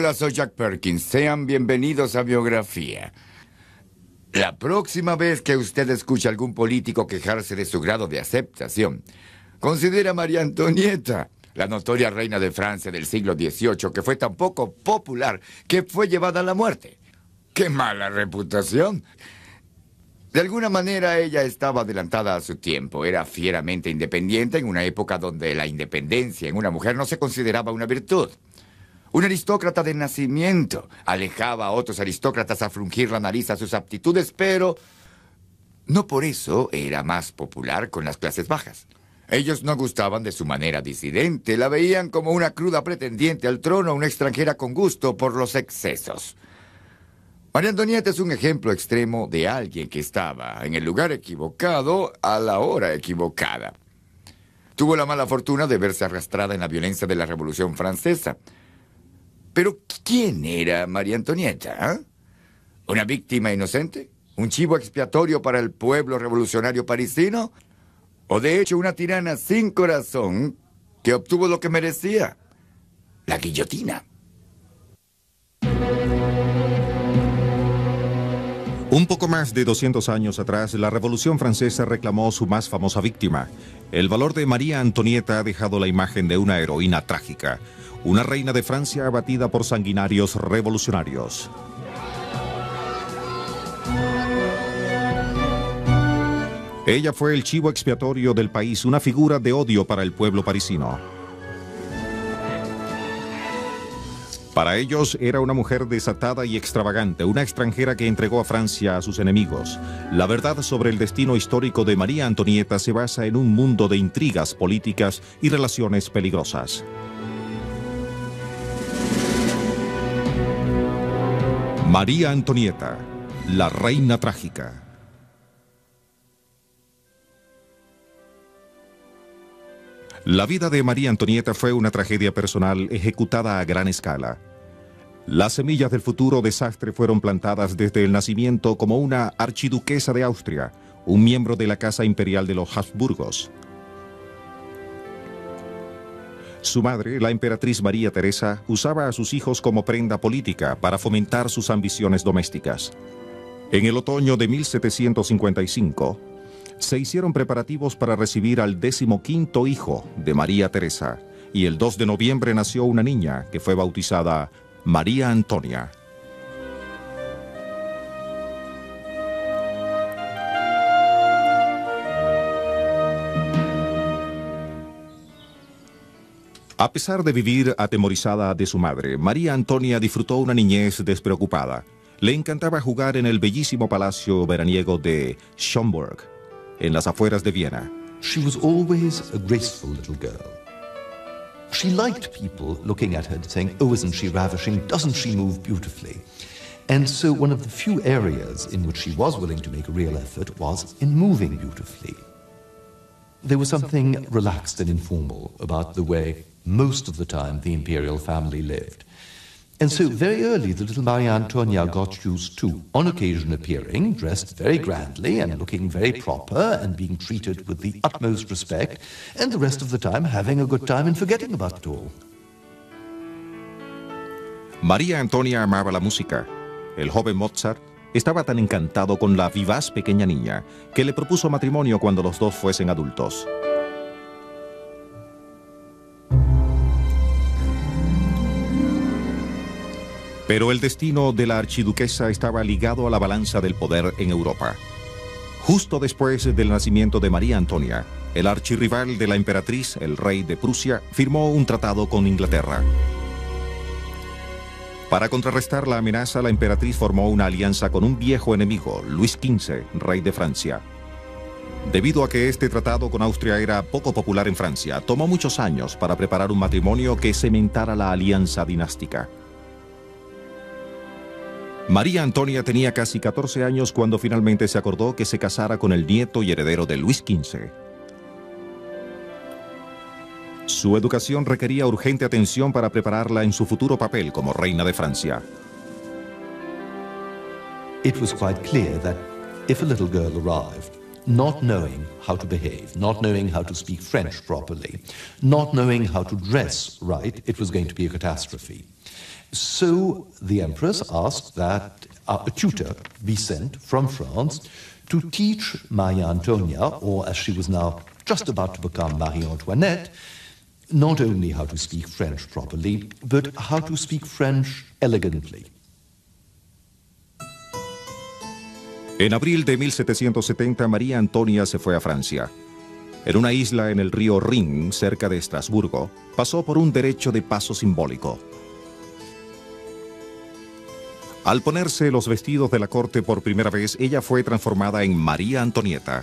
Hola, soy Jack Perkins. Sean bienvenidos a Biografía. La próxima vez que usted escuche a algún político quejarse de su grado de aceptación, considere a María Antonieta, la notoria reina de Francia del siglo XVIII, que fue tan poco popular que fue llevada a la muerte. ¡Qué mala reputación! De alguna manera ella estaba adelantada a su tiempo. Era fieramente independiente en una época donde la independencia en una mujer no se consideraba una virtud. Un aristócrata de nacimiento alejaba a otros aristócratas a frungir la nariz a sus aptitudes, pero no por eso era más popular con las clases bajas. Ellos no gustaban de su manera disidente, la veían como una cruda pretendiente al trono, una extranjera con gusto por los excesos. María Antonieta es un ejemplo extremo de alguien que estaba en el lugar equivocado a la hora equivocada. Tuvo la mala fortuna de verse arrastrada en la violencia de la Revolución Francesa. Pero, ¿quién era María Antonieta? ¿Eh? ¿Una víctima inocente? ¿Un chivo expiatorio para el pueblo revolucionario parisino? ¿O de hecho una tirana sin corazón que obtuvo lo que merecía? La guillotina. Un poco más de 200 años atrás, la Revolución Francesa reclamó su más famosa víctima. El valor de María Antonieta ha dejado la imagen de una heroína trágica, una reina de Francia abatida por sanguinarios revolucionarios. Ella fue el chivo expiatorio del país, una figura de odio para el pueblo parisino. Para ellos era una mujer desatada y extravagante, una extranjera que entregó a Francia a sus enemigos. La verdad sobre el destino histórico de María Antonieta se basa en un mundo de intrigas políticas y relaciones peligrosas. María Antonieta, la reina trágica. La vida de María Antonieta fue una tragedia personal ejecutada a gran escala. Las semillas del futuro desastre fueron plantadas desde el nacimiento como una archiduquesa de Austria, un miembro de la Casa Imperial de los Habsburgos. Su madre, la emperatriz María Teresa, usaba a sus hijos como prenda política para fomentar sus ambiciones domésticas. En el otoño de 1755, se hicieron preparativos para recibir al 15º hijo de María Teresa, y el 2 de noviembre nació una niña que fue bautizada María Antonia. A pesar de vivir atemorizada de su madre, María Antonia disfrutó una niñez despreocupada. Le encantaba jugar en el bellísimo palacio veraniego de Schönborn, en las afueras de Viena. She was always a graceful little girl. She liked people looking at her saying, "Oh, isn't she ravishing? Doesn't she move beautifully?" And so one of the few areas in which she was willing to make a real effort was in moving beautifully. There was something relaxed and informal about the way most of the time the imperial family lived. And so very early the little Maria Antonia got used to, on occasion appearing, dressed very grandly and looking very proper and being treated with the utmost respect, and the rest of the time having a good time and forgetting about it all. María Antonia amaba la música. El joven Mozart estaba tan encantado con la vivaz pequeña niña que le propuso matrimonio cuando los dos fuesen adultos. Pero el destino de la archiduquesa estaba ligado a la balanza del poder en Europa. Justo después del nacimiento de María Antonia, el archirrival de la emperatriz, el rey de Prusia, firmó un tratado con Inglaterra. Para contrarrestar la amenaza, la emperatriz formó una alianza con un viejo enemigo, Luis XV, rey de Francia. Debido a que este tratado con Austria era poco popular en Francia, tomó muchos años para preparar un matrimonio que cementara la alianza dinástica. María Antonia tenía casi 14 años cuando finalmente se acordó que se casara con el nieto y heredero de Luis XV. Su educación requería urgente atención para prepararla en su futuro papel como reina de Francia. It was quite clear that if a little girl arrived, not knowing how to behave, not knowing how to speak French properly, not knowing how to dress right, it was going to be a catastrophe. So the Empress asked that a tutor be sent from France to teach Maria Antonia, or as she was now just about to become Marie Antoinette, not only how to speak French properly, but how to speak French elegantly. En abril de 1770, María Antonia se fue a Francia. En una isla en el río Rin, cerca de Estrasburgo, pasó por un derecho de paso simbólico. Al ponerse los vestidos de la corte por primera vez, ella fue transformada en María Antonieta.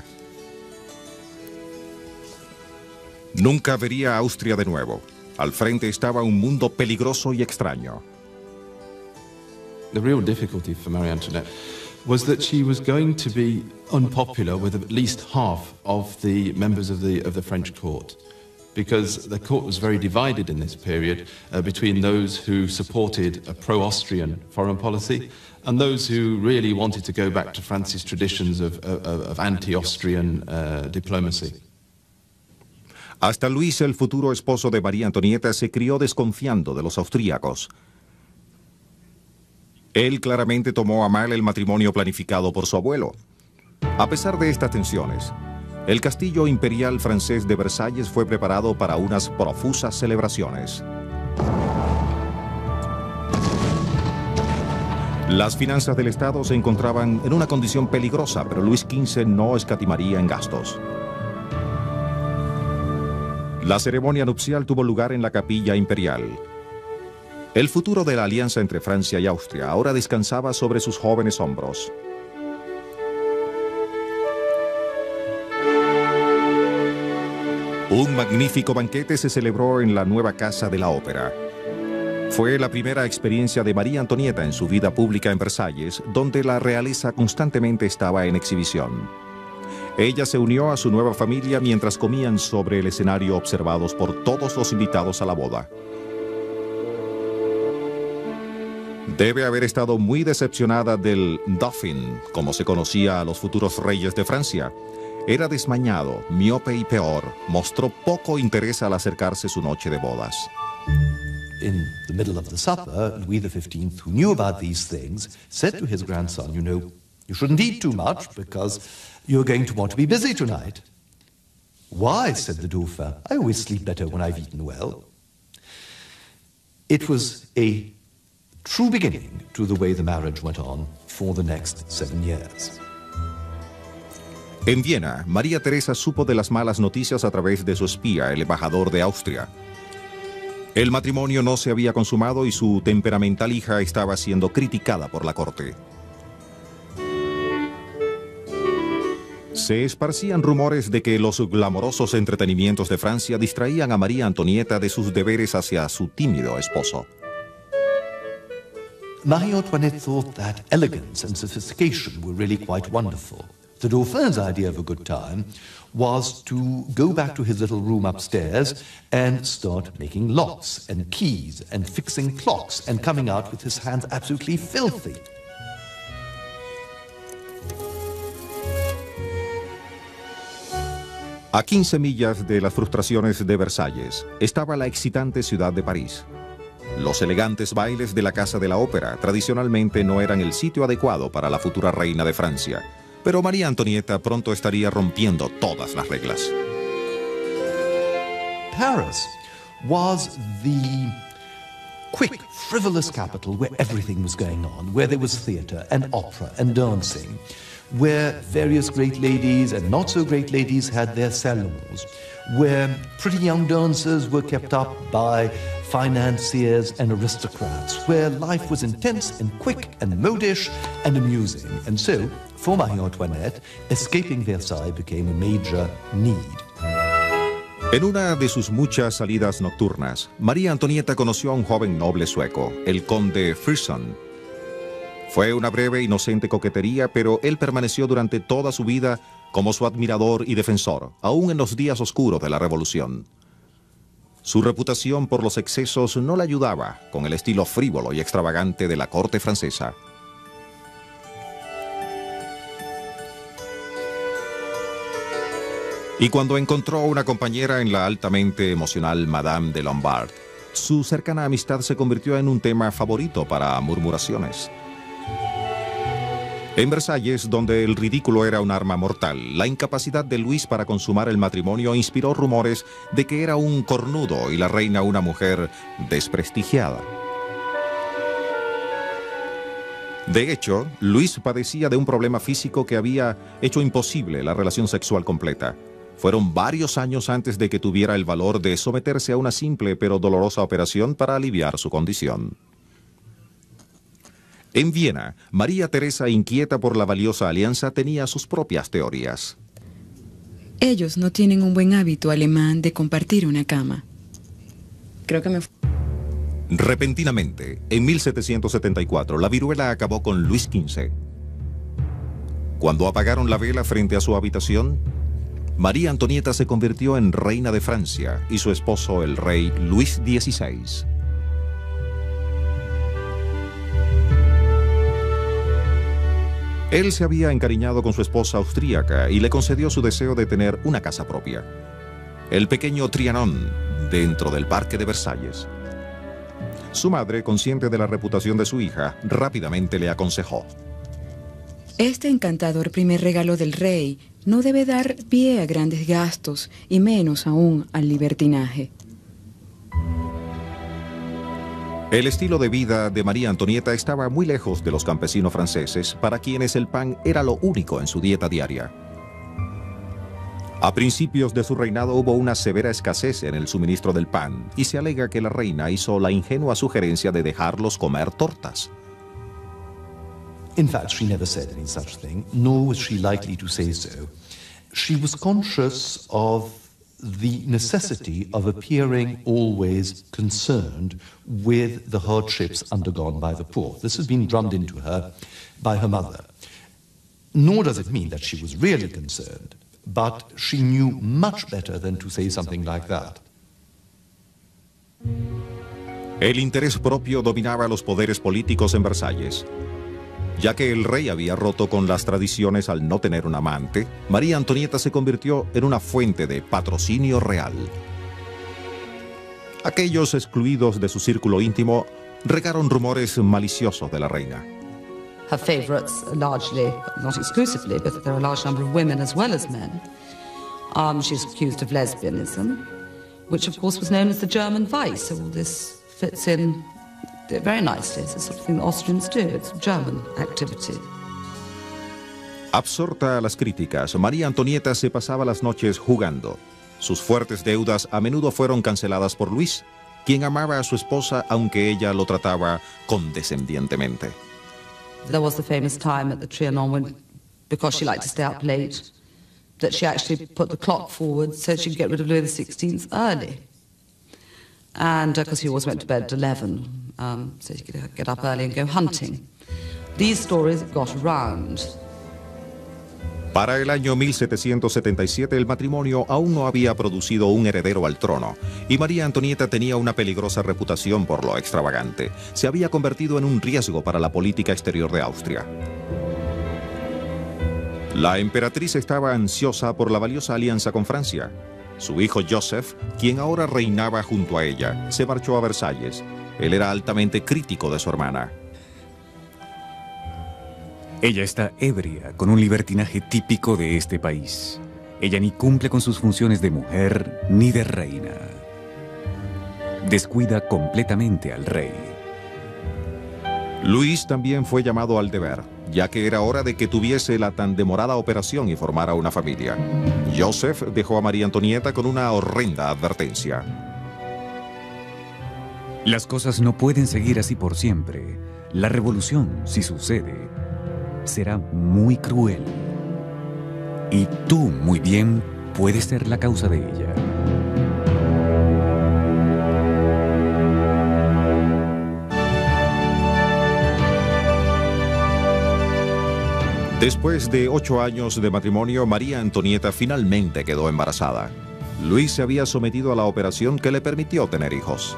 Nunca vería a Austria de nuevo. Al frente estaba un mundo peligroso y extraño. The real difficulty for Marie Antoinette was that she was going to be unpopular with at least half of the members of the French court, because the court was very divided in this period between those who supported a pro-Austrian foreign policy and those who really wanted to go back to France's traditions of anti-Austrian diplomacy. Hasta Luis, el futuro esposo de María Antonieta, se crió desconfiando de los austríacos. Él claramente tomó a mal el matrimonio planificado por su abuelo. A pesar de estas tensiones, el castillo imperial francés de Versalles fue preparado para unas profusas celebraciones. Las finanzas del Estado se encontraban en una condición peligrosa, pero Luis XV no escatimaría en gastos. La ceremonia nupcial tuvo lugar en la capilla imperial. El futuro de la alianza entre Francia y Austria ahora descansaba sobre sus jóvenes hombros. Un magnífico banquete se celebró en la nueva Casa de la Ópera. Fue la primera experiencia de María Antonieta en su vida pública en Versalles, donde la realeza constantemente estaba en exhibición. Ella se unió a su nueva familia mientras comían sobre el escenario observados por todos los invitados a la boda. Debe haber estado muy decepcionada del Dauphin, como se conocía a los futuros reyes de Francia. Era desmañado, miope y peor. Mostró poco interés al acercarse su noche de bodas. In the middle of the supper, Louis XV, who knew about these things, said to his grandson, you know, you shouldn't eat too much because you're going to want to be busy tonight. Why, said the Dauphin, I always sleep better when I've eaten well. It was a true beginning to the way the marriage went on for the next 7 years. En Viena, María Teresa supo de las malas noticias a través de su espía, el embajador de Austria. El matrimonio no se había consumado y su temperamental hija estaba siendo criticada por la corte. Se esparcían rumores de que los glamorosos entretenimientos de Francia distraían a María Antonieta de sus deberes hacia su tímido esposo. Marie Antoinette thought that elegance and sophistication were really quite wonderful. The Dauphin's idea of a good time was to go back to his little room upstairs and start making locks and keys and fixing clocks and coming out with his hands absolutely filthy. A 15 millas de las frustraciones de Versalles estaba la excitante ciudad de París. Los elegantes bailes de la Casa de la Ópera tradicionalmente no eran el sitio adecuado para la futura reina de Francia, pero María Antonieta pronto estaría rompiendo todas las reglas. Paris was the quick, frivolous capital where everything was going on, where there was theatre and opera and dancing, where various great ladies and not so great ladies had their salons, where pretty young dancers were kept up by financiers and aristocrats, where life was intense and quick and modish and amusing. And so, for Marie Antoinette, escaping Versailles became a major need. En una de sus muchas salidas nocturnas, María Antonieta conoció a un joven noble sueco, el conde Frison. Fue una breve, inocente coquetería, pero él permaneció durante toda su vida como su admirador y defensor, aún en los días oscuros de la Revolución. Su reputación por los excesos no le ayudaba con el estilo frívolo y extravagante de la corte francesa. Y cuando encontró una compañera en la altamente emocional Madame de Lombard, su cercana amistad se convirtió en un tema favorito para murmuraciones. En Versalles, donde el ridículo era un arma mortal, la incapacidad de Luis para consumar el matrimonio inspiró rumores de que era un cornudo y la reina una mujer desprestigiada. De hecho, Luis padecía de un problema físico que había hecho imposible la relación sexual completa. Fueron varios años antes de que tuviera el valor de someterse a una simple pero dolorosa operación para aliviar su condición. En Viena, María Teresa, inquieta por la valiosa alianza, tenía sus propias teorías. Ellos no tienen un buen hábito alemán de compartir una cama. Creo que me... Repentinamente, en 1774, la viruela acabó con Luis XV. Cuando apagaron la vela frente a su habitación, María Antonieta se convirtió en reina de Francia y su esposo, el rey Luis XVI. Él se había encariñado con su esposa austríaca y le concedió su deseo de tener una casa propia, el pequeño Trianon, dentro del Parque de Versalles. Su madre, consciente de la reputación de su hija, rápidamente le aconsejó: Este encantador primer regalo del rey no debe dar pie a grandes gastos y menos aún al libertinaje. El estilo de vida de María Antonieta estaba muy lejos de los campesinos franceses, para quienes el pan era lo único en su dieta diaria. A principios de su reinado hubo una severa escasez en el suministro del pan, y se alega que la reina hizo la ingenua sugerencia de dejarlos comer tortas. In fact, she never said any such thing, nor was she likely to say so. She was conscious of the necessity of appearing always concerned with the hardships undergone by the poor. This has been drummed into her by her mother. Nor does it mean that she was really concerned, but she knew much better than to say something like that. El interés propio dominaba los poderes políticos en Versalles. Ya que el rey había roto con las tradiciones al no tener un amante, María Antonieta se convirtió en una fuente de patrocinio real. Aquellos excluidos de su círculo íntimo regaron rumores maliciosos de la reina. Her favourites are largely, not exclusively, but there are a large number of women as well as men. She's accused of lesbianism, which of course was known as the German Vice, so all this fits in very nicely. It's the sort of thing the Austrians do. It's German activity. Absorta a las críticas, María Antonieta se pasaba las noches jugando. Sus fuertes deudas a menudo fueron canceladas por Luis, quien amaba a su esposa aunque ella lo trataba condescendientemente. There was the famous time at the Trianon when, because she liked to stay up late, that she actually put the clock forward so she could get rid of Louis XVI early. And because he always went to bed at 11, so he could get up early and go hunting. These stories got around. Para el año 1777 el matrimonio aún no había producido un heredero al trono, y María Antonieta tenía una peligrosa reputación por lo extravagante. Se había convertido en un riesgo para la política exterior de Austria. La emperatriz estaba ansiosa por la valiosa alianza con Francia. Su hijo Joseph, quien ahora reinaba junto a ella, se marchó a Versalles. Él era altamente crítico de su hermana. Ella está ebria, con un libertinaje típico de este país. Ella ni cumple con sus funciones de mujer ni de reina. Descuida completamente al rey. Luis también fue llamado al deber, ya que era hora de que tuviese la tan demorada operación y formara una familia. Joseph dejó a María Antonieta con una horrenda advertencia. Las cosas no pueden seguir así por siempre. La revolución, si sucede, será muy cruel. Y tú, muy bien, puedes ser la causa de ella. Después de 8 años de matrimonio, María Antonieta finalmente quedó embarazada. Luis se había sometido a la operación que le permitió tener hijos.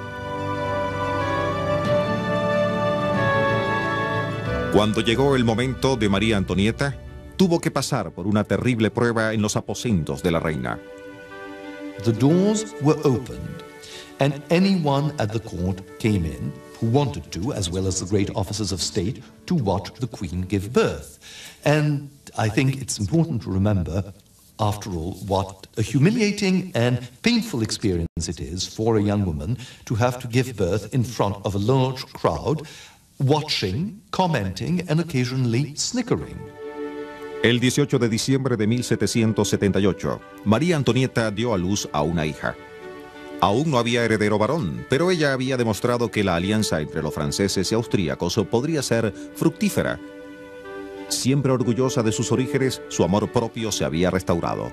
Cuando llegó el momento de María Antonieta, tuvo que pasar por una terrible prueba en los aposentos de la reina. The doors were opened, and anyone at the court came in who wanted to, as well as the great officers of state, to watch the Queen give birth. And I think it's important to remember, after all, what a humiliating and painful experience it is for a young woman to have to give birth in front of a large crowd, watching, commenting, and occasionally snickering. El 18 de diciembre de 1778, María Antonieta dio a luz a una hija. Aún no había heredero varón, pero ella había demostrado que la alianza entre los franceses y austríacos podría ser fructífera. Siempre orgullosa de sus orígenes, su amor propio se había restaurado.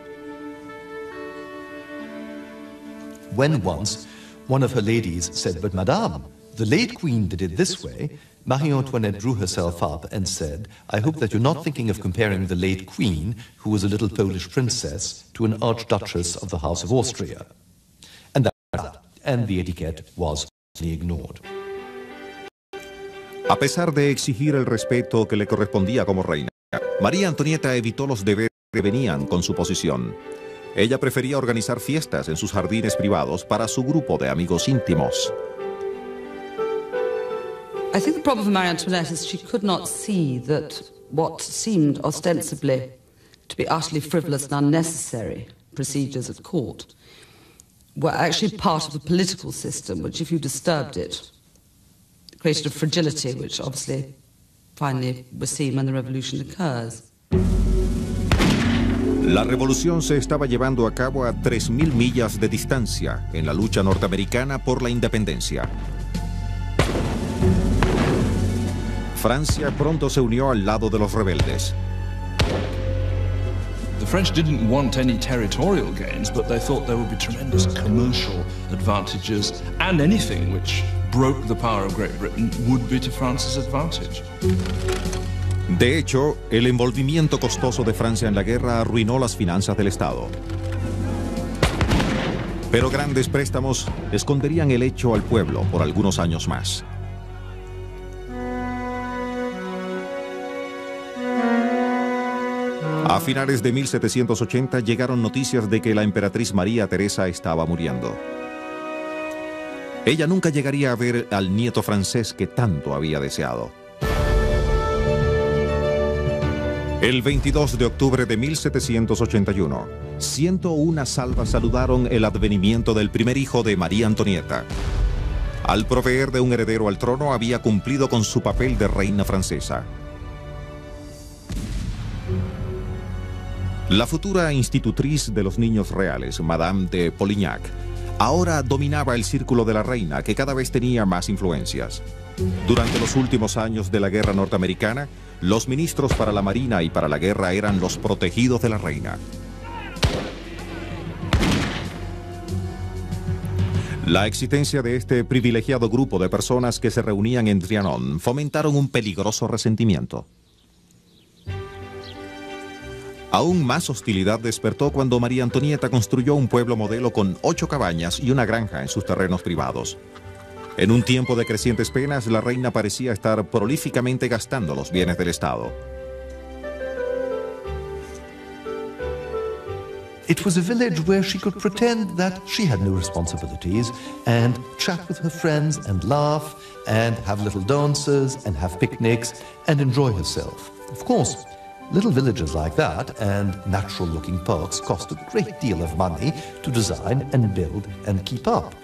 When once one of her ladies said, "But Madame, the late Queen did it this way," Marie Antoinette drew herself up and said, "I hope that you're not thinking of comparing the late Queen, who was a little Polish princess, to an Archduchess of the House of Austria." And the etiquette was ignored. A pesar de exigir el respeto que le correspondía como reina, María Antonieta evitó los deberes que venían con su posición. Ella prefería organizar fiestas en sus jardines privados para su grupo de amigos íntimos. I think the problem for Marie Antoinette is she could not see that what seemed ostensibly to be utterly frivolous and unnecessary procedures at court were actually part of the political system, which, if you disturbed it, created a fragility, which obviously finally was seen when the revolution occurs. La revolución se estaba llevando a cabo a 3.000 millas de distancia en la lucha norteamericana por la independencia. Francia pronto se unió al lado de los rebeldes. The French didn't want any territorial gains, but they thought there would be tremendous commercial advantages, and anything which broke the power of Great Britain would be to France's advantage. De hecho, el envolvimiento costoso de Francia en la guerra arruinó las finanzas del Estado. Pero grandes préstamos esconderían el hecho al pueblo por algunos años más. A finales de 1780 llegaron noticias de que la emperatriz María Teresa estaba muriendo. Ella nunca llegaría a ver al nieto francés que tanto había deseado. El 22 de octubre de 1781, 101 salvas saludaron el advenimiento del primer hijo de María Antonieta. Al proveer de un heredero al trono, había cumplido con su papel de reina francesa. La futura institutriz de los niños reales, Madame de Polignac, ahora dominaba el círculo de la reina, que cada vez tenía más influencias. Durante los últimos años de la guerra norteamericana, los ministros para la marina y para la guerra eran los protegidos de la reina. La existencia de este privilegiado grupo de personas que se reunían en Trianon fomentaron un peligroso resentimiento. Aún más hostilidad despertó cuando María Antonieta construyó un pueblo modelo con 8 cabañas y una granja en sus terrenos privados. En un tiempo de crecientes penas, la reina parecía estar prolíficamente gastando los bienes del Estado. It was a village where she could pretend that she had no responsibilities and chat with her friends and laugh and have little dances and have picnics and enjoy herself. Of course, little villages like that and natural-looking parks cost a great deal of money to design and build and keep up.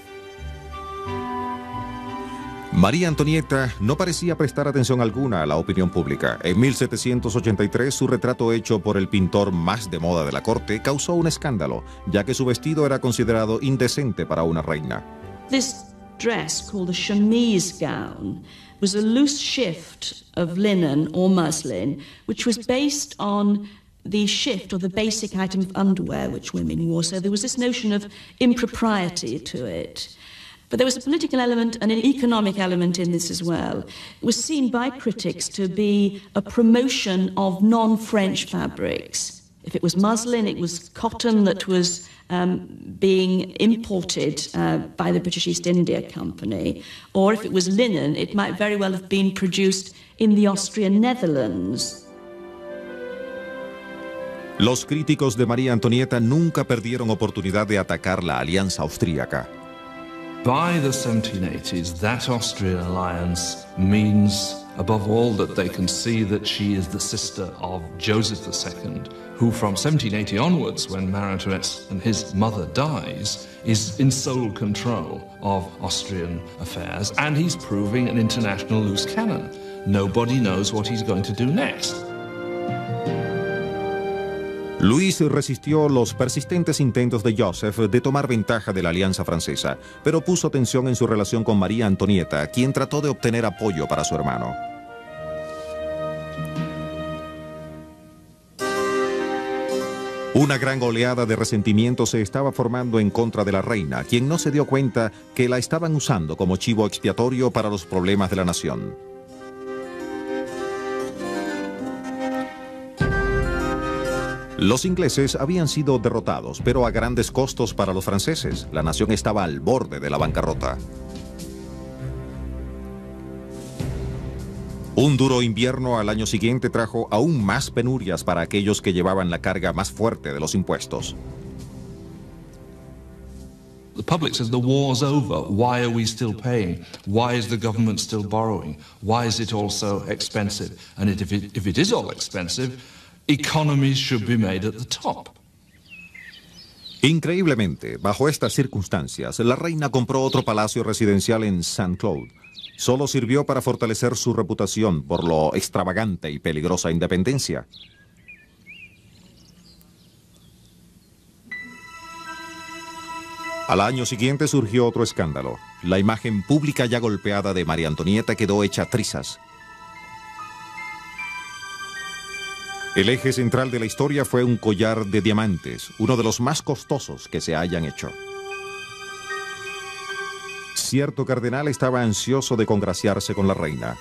María Antonieta no parecía prestar atención alguna a la opinión pública. En 1783, su retrato hecho por el pintor más de moda de la corte causó un escándalo, ya que su vestido era considerado indecente para una reina. This dress, called a chemise gown, was a loose shift of linen or muslin, which was based on the shift or the basic item of underwear which women wore. So there was this notion of impropriety to it. But there was a political element and an economic element in this as well. It was seen by critics to be a promotion of non-French fabrics. If it was muslin, it was cotton that was being imported by the British East India Company. Or if it was linen, it might very well have been produced in the Austrian Netherlands. Los críticos de María Antonieta nunca perdieron oportunidad de atacar la alianza austríaca. By the 1780s, that Austrian alliance means, above all, that they can see that she is the sister of Joseph II, who from 1780 onwards, when Marie Antoinette and his mother dies, is in sole control of Austrian affairs, and he's proving an international loose cannon. Nobody knows what he's going to do next. Luis resistió los persistentes intentos de Joseph de tomar ventaja de la alianza francesa, pero puso tensión en su relación con María Antonieta, quien trató de obtener apoyo para su hermano. Una gran oleada de resentimiento se estaba formando en contra de la reina, quien no se dio cuenta que la estaban usando como chivo expiatorio para los problemas de la nación. Los ingleses habían sido derrotados, pero a grandes costos para los franceses. La nación estaba al borde de la bancarrota. Un duro invierno al año siguiente trajo aún más penurias para aquellos que llevaban la carga más fuerte de los impuestos. The public says the war's over. Why are we still paying? Why is the government still borrowing? Why is it all so expensive? And if it is all expensive, economies should be made at the top. Increíblemente, bajo estas circunstancias, la reina compró otro palacio residencial en Saint-Cloud. Solo sirvió para fortalecer su reputación por lo extravagante y peligrosa independencia. Al año siguiente surgió otro escándalo. La imagen pública ya golpeada de María Antonieta quedó hecha trizas. El eje central de la historia fue un collar de diamantes, uno de los más costosos que se hayan hecho. Cierto cardenal estaba ansioso de congraciarse con la reina.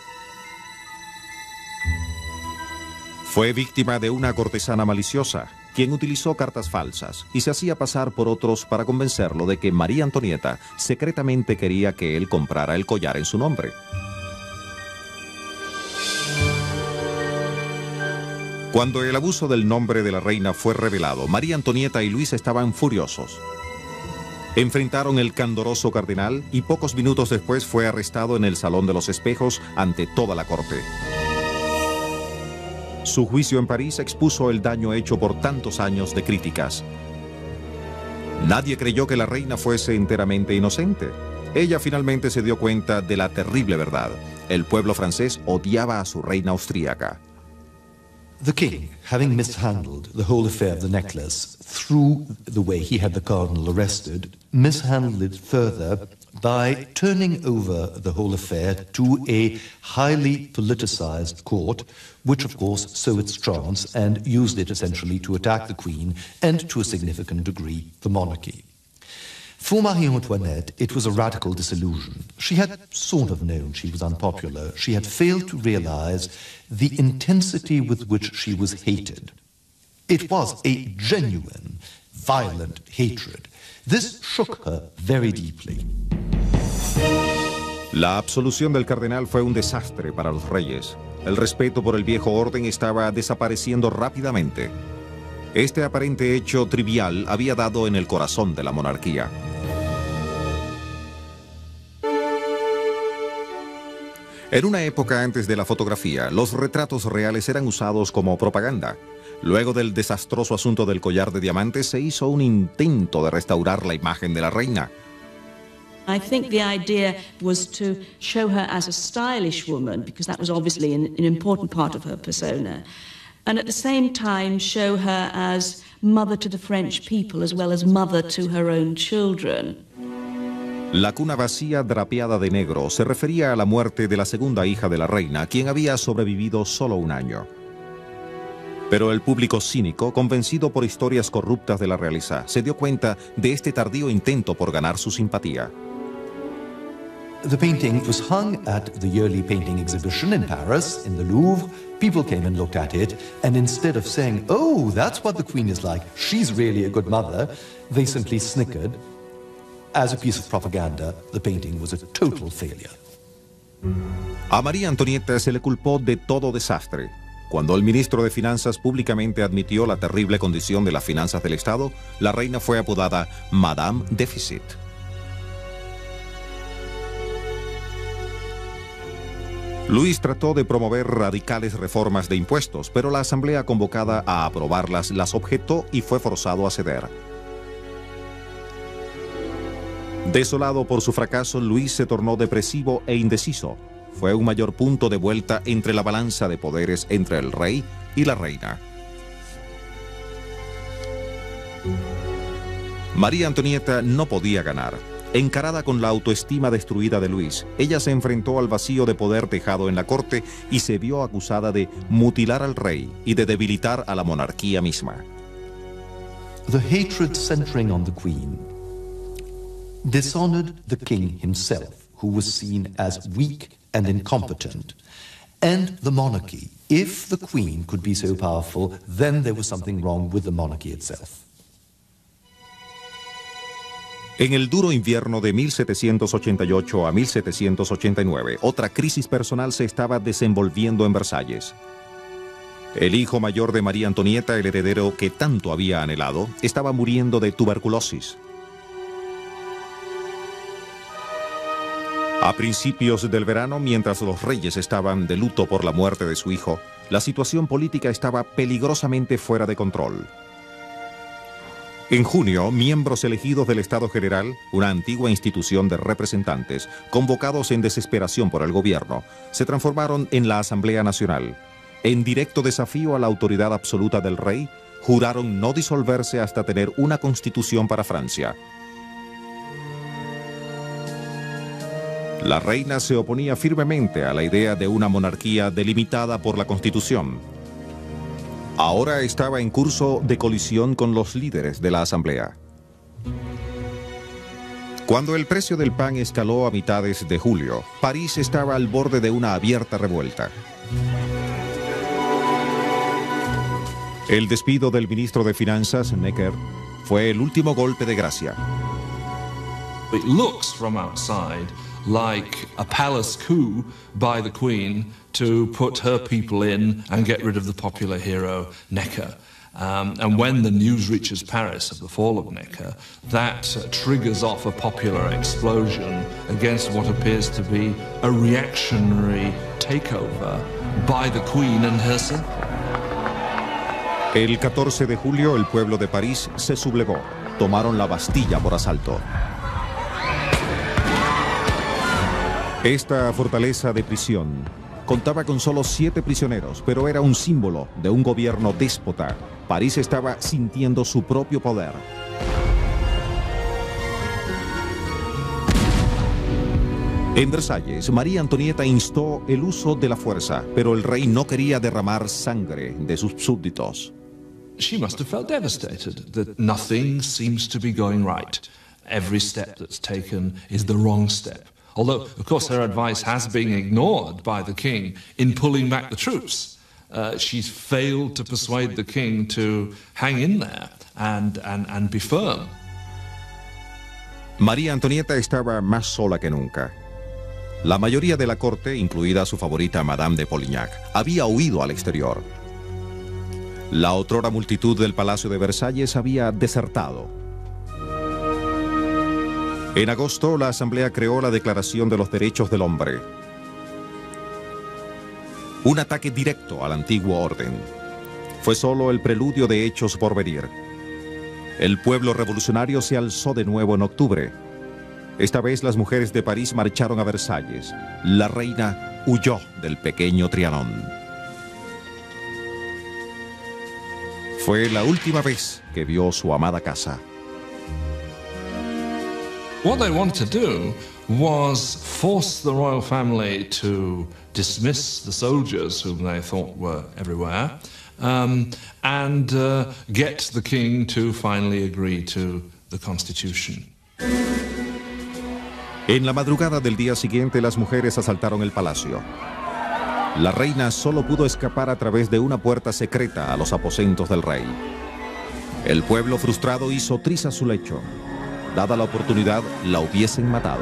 Fue víctima de una cortesana maliciosa, quien utilizó cartas falsas y se hacía pasar por otros para convencerlo de que María Antonieta secretamente quería que él comprara el collar en su nombre. Cuando el abuso del nombre de la reina fue revelado, María Antonieta y Luis estaban furiosos. Enfrentaron el candoroso cardenal y pocos minutos después fue arrestado en el Salón de los Espejos ante toda la corte. Su juicio en París expuso el daño hecho por tantos años de críticas. Nadie creyó que la reina fuese enteramente inocente. Ella finalmente se dio cuenta de la terrible verdad. El pueblo francés odiaba a su reina austríaca. The king, having mishandled the whole affair of the necklace through the way he had the cardinal arrested, mishandled it further by turning over the whole affair to a highly politicized court, which of course saw its chance and used it essentially to attack the queen and to a significant degree the monarchy. For Marie Antoinette, it was a radical disillusion. She had sort of known she was unpopular. She had failed to realize the intensity with which she was hated. It was a genuine, violent hatred. This shook her very deeply. La absolución del cardenal fue un desastre para los reyes. El respeto por el viejo orden estaba desapareciendo rápidamente. Este aparente hecho trivial había dado en el corazón de la monarquía. En una época antes de la fotografía, los retratos reales eran usados como propaganda. Luego del desastroso asunto del collar de diamantes, se hizo un intento de restaurar la imagen de la reina. I think the idea was to show her as a stylish woman, because that was obviously an important part of her persona, and at the same time show her as mother to the French people as well as mother to her own children. La cuna vacía drapeada de negro se refería a la muerte de la segunda hija de la reina, quien había sobrevivido solo un año. Pero el público cínico, convencido por historias corruptas de la realeza, se dio cuenta de este tardío intento por ganar su simpatía. The painting was hung at the yearly painting exhibition in Paris, in the Louvre. People came and looked at it, and instead of saying, "Oh, that's what the Queen is like, she's really a good mother," they simply snickered. As a piece of propaganda, the painting was a total failure. A María Antonieta se le culpó de todo desastre. Cuando el ministro de Finanzas públicamente admitió la terrible condición de las finanzas del Estado, la reina fue apodada Madame Déficit. Luis trató de promover radicales reformas de impuestos, pero la asamblea convocada a aprobarlas las objetó y fue forzado a ceder. Desolado por su fracaso, Luis se tornó depresivo e indeciso. Fue un mayor punto de vuelta entre la balanza de poderes entre el rey y la reina. María Antonieta no podía ganar. Encarada con la autoestima destruida de Luis, ella se enfrentó al vacío de poder dejado en la corte y se vio acusada de mutilar al rey y de debilitar a la monarquía misma. The hatred centering on the Queen dishonored the king himself, who was seen as weak and incompetent, and the monarchy. If the Queen could be so powerful, then there was something wrong with the monarchy itself. En el duro invierno de 1788 a 1789, otra crisis personal se estaba desenvolviendo en Versalles. El hijo mayor de María Antonieta, el heredero que tanto había anhelado, estaba muriendo de tuberculosis. A principios del verano, mientras los reyes estaban de luto por la muerte de su hijo, la situación política estaba peligrosamente fuera de control. En junio, miembros elegidos del Estado General, una antigua institución de representantes, convocados en desesperación por el gobierno, se transformaron en la Asamblea Nacional. En directo desafío a la autoridad absoluta del rey, juraron no disolverse hasta tener una constitución para Francia. La reina se oponía firmemente a la idea de una monarquía delimitada por la Constitución. Ahora estaba en curso de colisión con los líderes de la asamblea. Cuando el precio del pan escaló a mitades de julio, París estaba al borde de una abierta revuelta. El despido del ministro de Finanzas, Necker, fue el último golpe de gracia. It looks from outside like a palace coup by the Queen to put her people in and get rid of the popular hero Necker. And when the news reaches Paris of the fall of Necker, that triggers off a popular explosion against what appears to be a reactionary takeover by the Queen and her circle. El 14 de julio, el pueblo de París se sublevó. Tomaron la Bastilla por asalto. Esta fortaleza de prisión contaba con solo 7 prisioneros, pero era un símbolo de un gobierno déspota. París estaba sintiendo su propio poder. En Versalles, María Antonieta instó el uso de la fuerza, pero el rey no quería derramar sangre de sus súbditos. She must have felt devastated that nothing seems to be going right. Every step that's taken is the wrong step. Although, of course, her advice has been ignored by the king in pulling back the troops. She's failed to persuade the king to hang in there and be firm. María Antonieta estaba más sola que nunca. La mayoría de la corte, incluida su favorita Madame de Polignac, había huido al exterior. La otrora multitud del Palacio de Versalles había desertado. En agosto, la Asamblea creó la Declaración de los Derechos del Hombre. Un ataque directo al antiguo orden. Fue solo el preludio de hechos por venir. El pueblo revolucionario se alzó de nuevo en octubre. Esta vez las mujeres de París marcharon a Versalles. La reina huyó del pequeño Trianon. Fue la última vez que vio su amada casa. What they wanted to do was force the royal family to dismiss the soldiers whom they thought were everywhere, and get the king to finally agree to the constitution. En la madrugada del día siguiente, las mujeres asaltaron el palacio. La reina solo pudo escapar a través de una puerta secreta a los aposentos del rey. El pueblo frustrado hizo trizas su lecho. Dada la oportunidad, la hubiesen matado.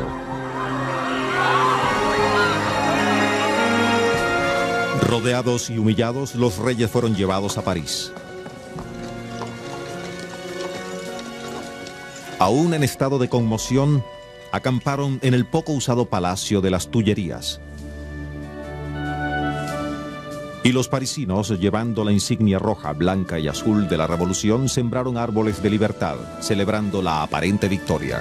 Rodeados y humillados, los reyes fueron llevados a París. Aún en estado de conmoción, acamparon en el poco usado Palacio de las Tullerías. Y los parisinos, llevando la insignia roja, blanca y azul de la revolución, sembraron árboles de libertad, celebrando la aparente victoria.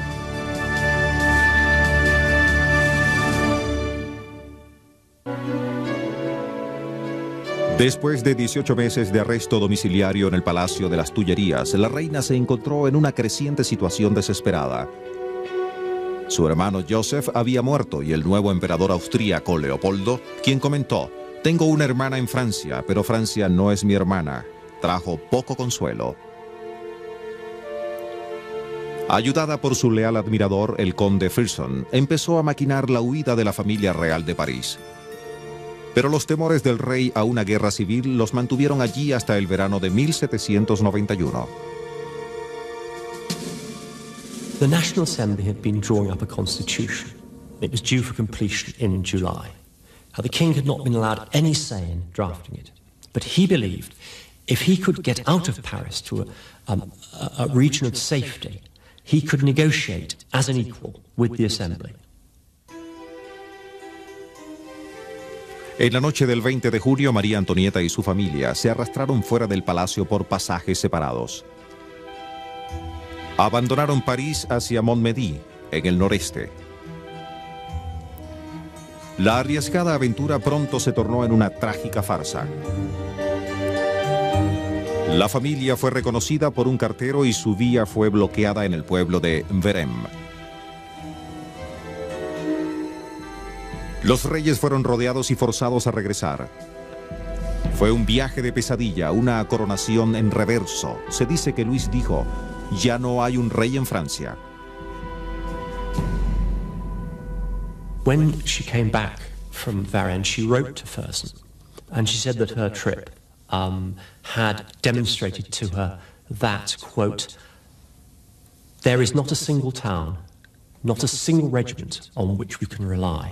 Después de 18 meses de arresto domiciliario en el Palacio de las Tullerías, la reina se encontró en una creciente situación desesperada. Su hermano Joseph había muerto y el nuevo emperador austríaco Leopoldo, quien comentó: «Tengo una hermana en Francia, pero Francia no es mi hermana», trajo poco consuelo. Ayudada por su leal admirador, el conde Fersen, empezó a maquinar la huida de la familia real de París. Pero los temores del rey a una guerra civil los mantuvieron allí hasta el verano de 1791. The National Assembly had been drawing up a constitution. It was due for completion in July. The king had not been allowed any say in drafting it, but he believed if he could get out of Paris to a region of safety, he could negotiate as an equal with the Assembly. En la noche del 20 de junio, María Antonieta y su familia se arrastraron fuera del palacio por pasajes separados. Abandonaron París hacia Montmédy, en el noreste. La arriesgada aventura pronto se tornó en una trágica farsa. La familia fue reconocida por un cartero y su vía fue bloqueada en el pueblo de Verem. Los reyes fueron rodeados y forzados a regresar. Fue un viaje de pesadilla, una coronación en reverso. Se dice que Luis dijo: «Ya no hay un rey en Francia». When she came back from Varennes, she wrote to Fersen, and she said that her trip had demonstrated to her that, quote, "There is not a single town, not a single regiment on which we can rely."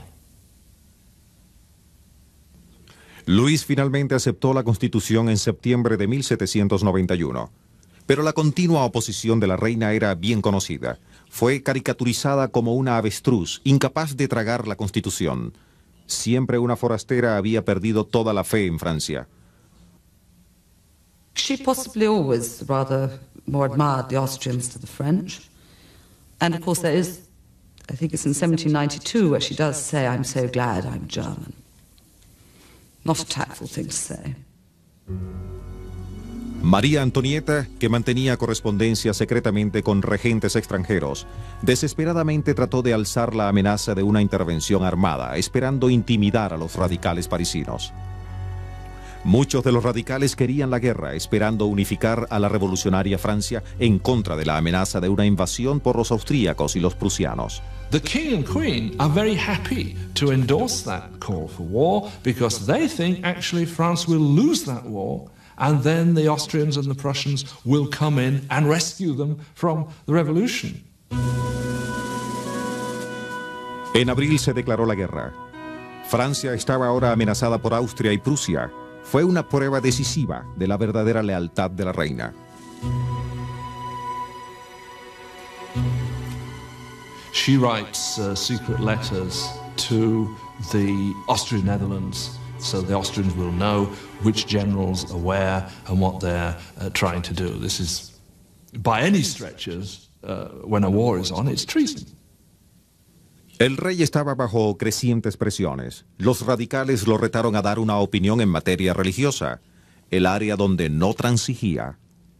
Luis finalmente aceptó la Constitución en septiembre de 1791. Pero la continua oposición de la reina era bien conocida. Fue caricaturizada como una avestruz, incapaz de tragar la Constitución. Siempre una forastera había perdido toda la fe en Francia. She possibly always rather more admired the Austrians to the French. And of course there is, I think it's in 1792, where she does say, "I'm so glad I'm German." Not a tactful thing to say. María Antonieta, que mantenía correspondencia secretamente con regentes extranjeros, desesperadamente trató de alzar la amenaza de una intervención armada, esperando intimidar a los radicales parisinos. Muchos de los radicales querían la guerra, esperando unificar a la revolucionaria Francia en contra de la amenaza de una invasión por los austríacos y los prusianos. The king and queen are very happy to endorse that call for war because they think actually France will lose that war. And then the Austrians and the Prussians will come in and rescue them from the revolution. En abril se declaró la guerra. Francia estaba ahora amenazada por Austria y Prusia. Fue una prueba decisiva de la verdadera lealtad de la reina. She writes secret letters to the Austrian Netherlands, so the Austrians will know which generals are where and what they're trying to do. This is, by any stretches, when a war is on, it's treason. El rey estaba bajo crecientes presiones. Los radicales lo retaron a dar una opinión en materia religiosa, el área donde no transigía.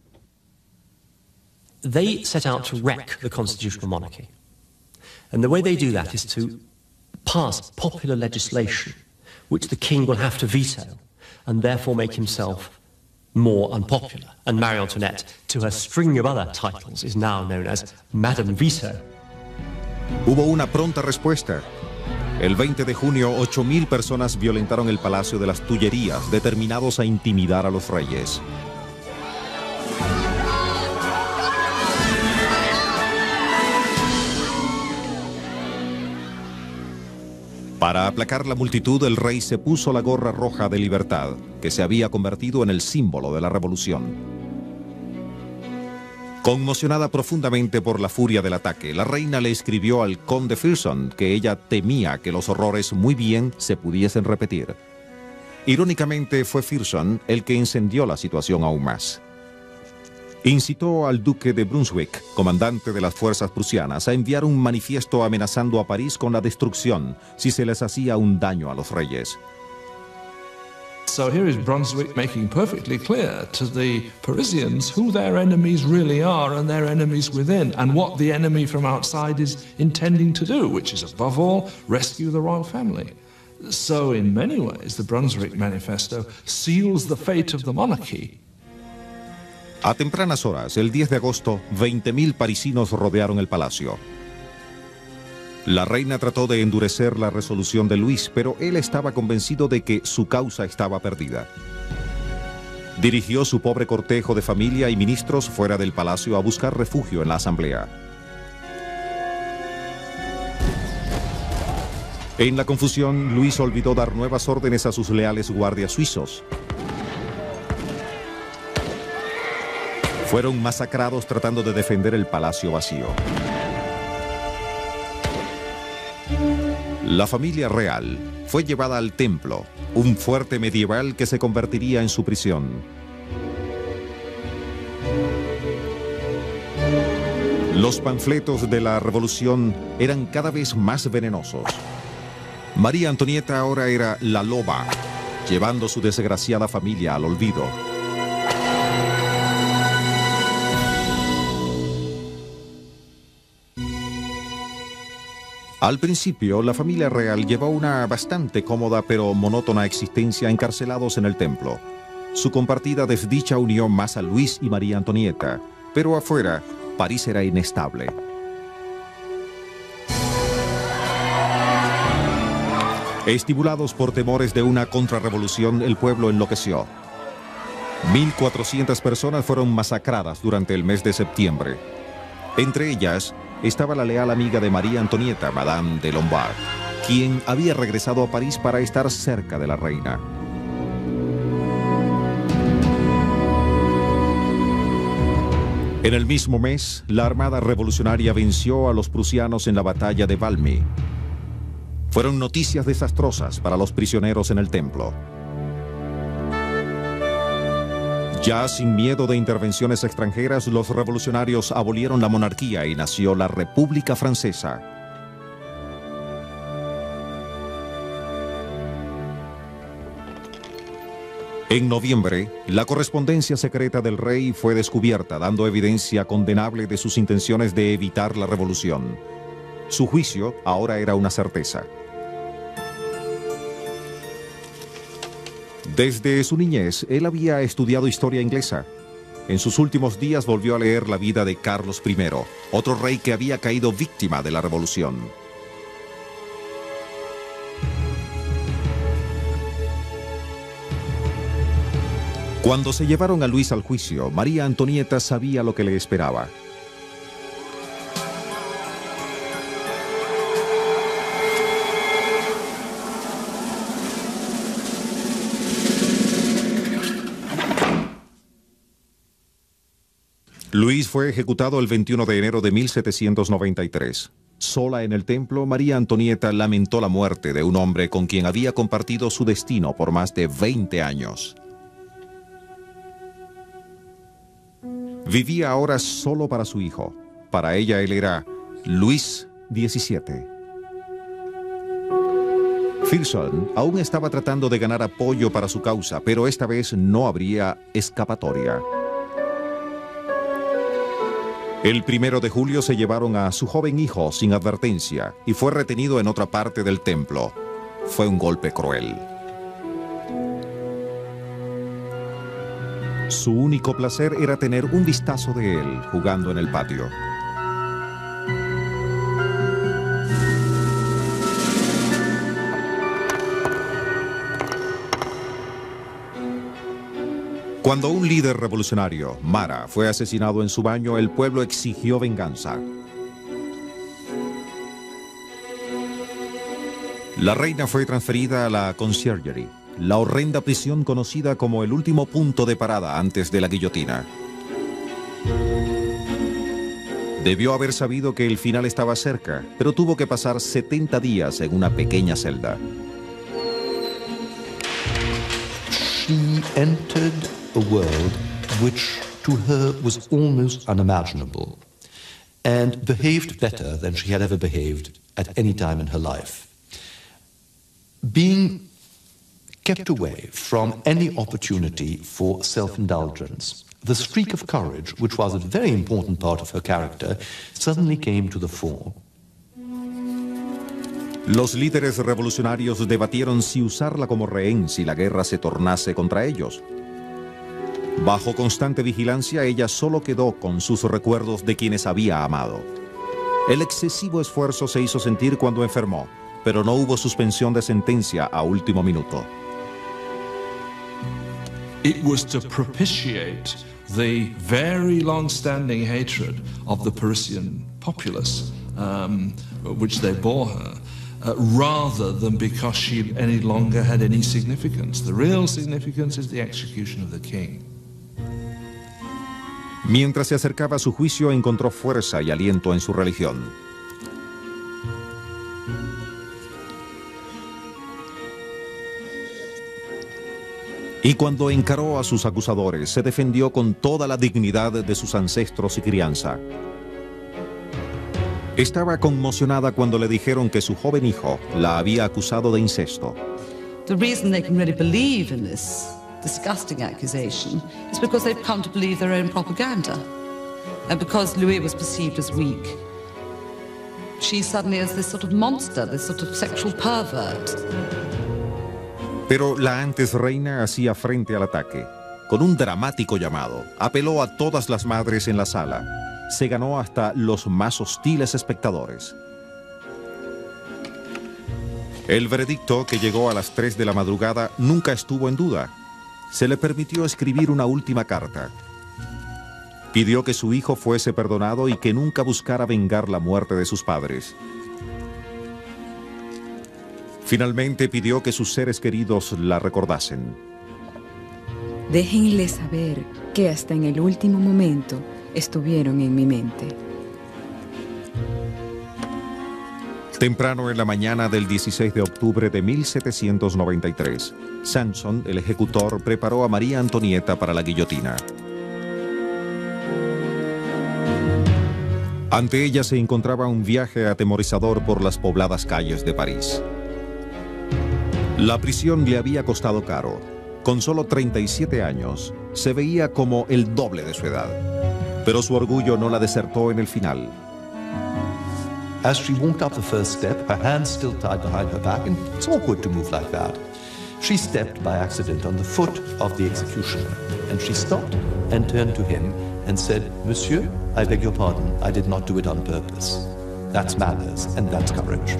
They set out to wreck the constitutional monarchy. And the way they do that is to pass popular legislation which the king will have to veto, and therefore make himself more unpopular. And Marie Antoinette, to her string of other titles, is now known as Madame Veto. Hubo una pronta respuesta. El 20 de junio, 8.000 personas violentaron el Palacio de las Tullerías, determinados a intimidar a los reyes. Para aplacar la multitud, el rey se puso la gorra roja de libertad, que se había convertido en el símbolo de la revolución. Conmocionada profundamente por la furia del ataque, la reina le escribió al conde Fersen que ella temía que los horrores muy bien se pudiesen repetir. Irónicamente, fue Pearson el que encendió la situación aún más. Incitó al duque de Brunswick, comandante de las fuerzas prusianas, a enviar un manifiesto amenazando a París con la destrucción si se les hacía un daño a los reyes. So here is Brunswick making perfectly clear to the Parisians who their enemies really are and their enemies within, and what the enemy from outside is intending to do, which is above all rescue the royal family. So in many ways the Brunswick Manifesto seals the fate of the monarchy. A tempranas horas, el 10 de agosto, 20.000 parisinos rodearon el palacio. La reina trató de endurecer la resolución de Luis, pero él estaba convencido de que su causa estaba perdida. Dirigió su pobre cortejo de familia y ministros fuera del palacio a buscar refugio en la asamblea. En la confusión, Luis olvidó dar nuevas órdenes a sus leales guardias suizos. Fueron masacrados tratando de defender el palacio vacío. La familia real fue llevada al templo, un fuerte medieval que se convertiría en su prisión. Los panfletos de la revolución eran cada vez más venenosos. María Antonieta ahora era la loba, llevando su desgraciada familia al olvido. Al principio, la familia real llevó una bastante cómoda pero monótona existencia encarcelados en el templo. Su compartida desdicha unió más a Luis y María Antonieta, pero afuera, París era inestable. Estimulados por temores de una contrarrevolución, el pueblo enloqueció. 1.400 personas fueron masacradas durante el mes de septiembre. Entre ellas estaba la leal amiga de María Antonieta, Madame de Lombard, quien había regresado a París para estar cerca de la reina. En el mismo mes, la Armada Revolucionaria venció a los prusianos en la batalla de Valmy. Fueron noticias desastrosas para los prisioneros en el templo. Ya sin miedo de intervenciones extranjeras, los revolucionarios abolieron la monarquía y nació la República Francesa. En noviembre, la correspondencia secreta del rey fue descubierta, dando evidencia condenable de sus intenciones de evitar la revolución. Su juicio ahora era una certeza. Desde su niñez, él había estudiado historia inglesa. En sus últimos días volvió a leer la vida de Carlos I, otro rey que había caído víctima de la revolución. Cuando se llevaron a Luis al juicio, María Antonieta sabía lo que le esperaba. Luis fue ejecutado el 21 de enero de 1793. Sola en el templo, María Antonieta lamentó la muerte de un hombre con quien había compartido su destino por más de 20 años. Vivía ahora solo para su hijo. Para ella él era Luis XVII. Pearson aún estaba tratando de ganar apoyo para su causa, pero esta vez no habría escapatoria. El 1 de julio se llevaron a su joven hijo sin advertencia y fue retenido en otra parte del templo. Fue un golpe cruel. Su único placer era tener un vistazo de él jugando en el patio. Cuando un líder revolucionario, Marat, fue asesinado en su baño, el pueblo exigió venganza. La reina fue transferida a la Conciergerie, la horrenda prisión conocida como el último punto de parada antes de la guillotina. Debió haber sabido que el final estaba cerca, pero tuvo que pasar 70 días en una pequeña celda. she entered a world which to her was almost unimaginable and behaved better than she had ever behaved at any time in her life. Being kept away from any opportunity for self-indulgence, the streak of courage, which was a very important part of her character, suddenly came to the fore. Los líderes revolucionarios debatieron si usarla como rehén si la guerra se tornase contra ellos. Bajo constante vigilancia, ella solo quedó con sus recuerdos de quienes había amado. El excesivo esfuerzo se hizo sentir cuando enfermó, pero no hubo suspensión de sentencia a último minuto. It was to propitiate the very long-standing hatred of the Parisian populace, which they bore her, rather than because she any longer had any significance. The real significance is the execution of the king. Mientras se acercaba a su juicio, encontró fuerza y aliento en su religión. Y cuando encaró a sus acusadores, se defendió con toda la dignidad de sus ancestros y crianza. Estaba conmocionada cuando le dijeron que su joven hijo la había acusado de incesto. The reason they can really believe in this disgusting accusation is because they've come to believe their own propaganda. And because Louis was perceived as weak, she suddenly is this sort of monster, this sort of sexual pervert. Pero la antes reina hacía frente al ataque. Con un dramático llamado, apeló a todas las madres en la sala. Se ganó hasta los más hostiles espectadores. El veredicto, que llegó a las 3 de la madrugada, nunca estuvo en duda. Se le permitió escribir una última carta. Pidió que su hijo fuese perdonado y que nunca buscara vengar la muerte de sus padres. Finalmente pidió que sus seres queridos la recordasen. Déjenle saber que hasta en el último momento estuvieron en mi mente. Temprano en la mañana del 16 de octubre de 1793, Sanson, el ejecutor, preparó a María Antonieta para la guillotina. Ante ella se encontraba un viaje atemorizador por las pobladas calles de París. La prisión le había costado caro. Con solo 37 años, se veía como el doble de su edad. Pero su orgullo no la desertó en el final. As she walked up the first step, her hands still tied behind her back, and it's awkward to move like that. She stepped by accident on the foot of the executioner, and she stopped and turned to him and said, "Monsieur, I beg your pardon, I did not do it on purpose." That's manners, and that's courage.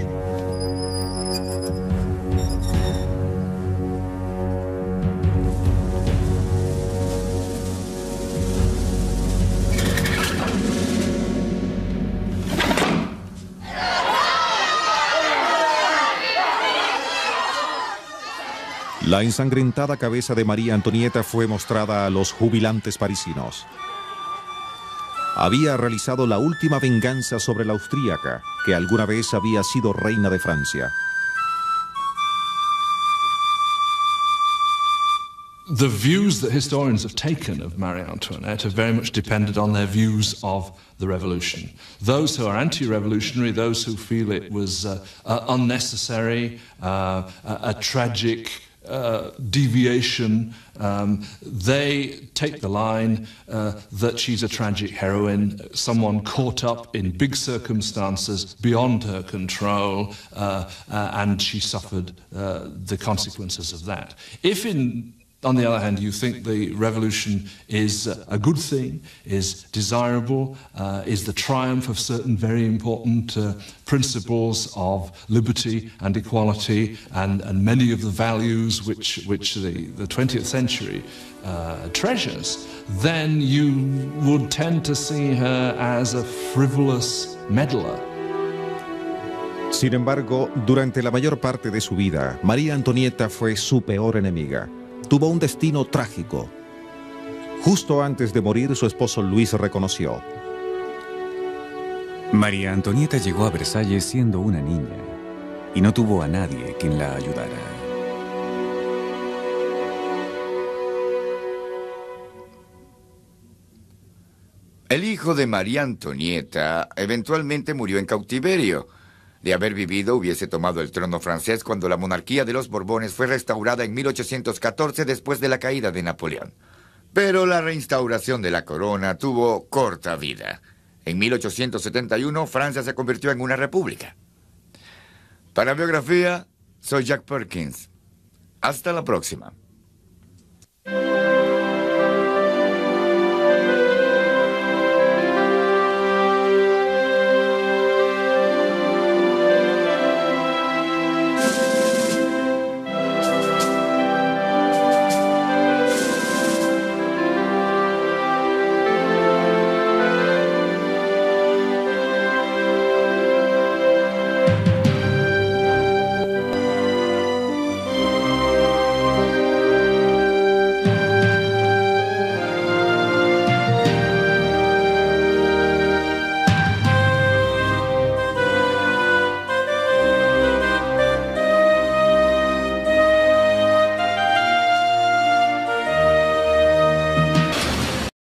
La ensangrentada cabeza de María Antonieta fue mostrada a los jubilantes parisinos. Había realizado la última venganza sobre la austríaca, que alguna vez había sido reina de Francia. The views that historians have taken of Marie Antoinette have very much depended on their views of the revolution. Those who are anti-revolutionary, those who feel it was unnecessary, a tragic deviation, they take the line that she's a tragic heroine, someone caught up in big circumstances beyond her control, and she suffered the consequences of that. If on the other hand, you think the revolution is a good thing, is desirable, is the triumph of certain very important principles of liberty and equality and many of the values which the 20th century treasures, then you would tend to see her as a frivolous meddler. Sin embargo, durante la mayor parte de su vida, María Antonieta fue su peor enemiga. Tuvo un destino trágico. Justo antes de morir, su esposo Luis reconoció: María Antonieta llegó a Versalles siendo una niña y no tuvo a nadie quien la ayudara. El hijo de María Antonieta eventualmente murió en cautiverio. De haber vivido, hubiese tomado el trono francés cuando la monarquía de los Borbones fue restaurada en 1814 después de la caída de Napoleón. Pero la reinstauración de la corona tuvo corta vida. En 1871, Francia se convirtió en una república. Para Biografía, soy Jack Perkins. Hasta la próxima.